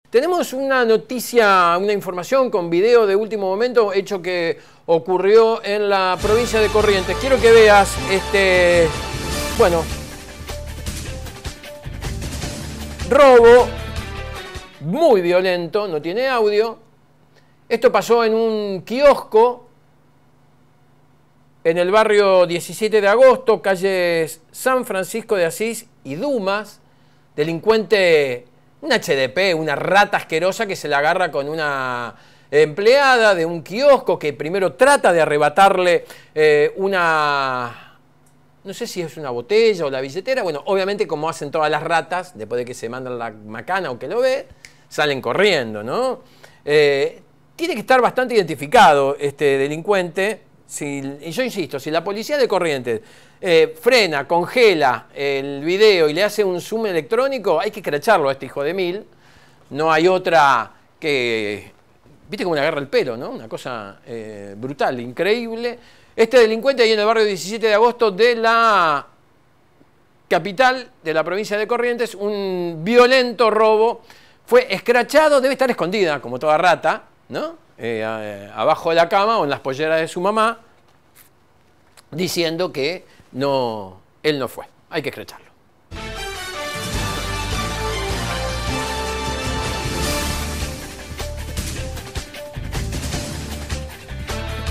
Tenemos una noticia, una información con video de último momento, hecho que ocurrió en la provincia de Corrientes. Quiero que veas bueno, robo muy violento, no tiene audio. Esto pasó en un kiosco en el barrio 17 de agosto, calles San Francisco de Asís y Dumas. Delincuente, un HDP, una rata asquerosa que se la agarra con una empleada de un kiosco que primero trata de arrebatarle no sé si es una botella o la billetera. Bueno, obviamente como hacen todas las ratas, después de que se mandan la macana o que lo ve, salen corriendo, ¿no? Tiene que estar bastante identificado este delincuente. Y yo insisto, si la policía de Corrientes frena, congela el video y le hace un zoom electrónico, hay que escracharlo a este hijo de mil. No hay otra que... Viste cómo le agarra el pelo, ¿no? Una cosa brutal, increíble. Este delincuente ahí en el barrio 17 de agosto de la capital de la provincia de Corrientes, un violento robo, fue escrachado, debe estar escondida, como toda rata, ¿no? Abajo de la cama o en las polleras de su mamá, diciendo que él no fue. Hay que escracharlo.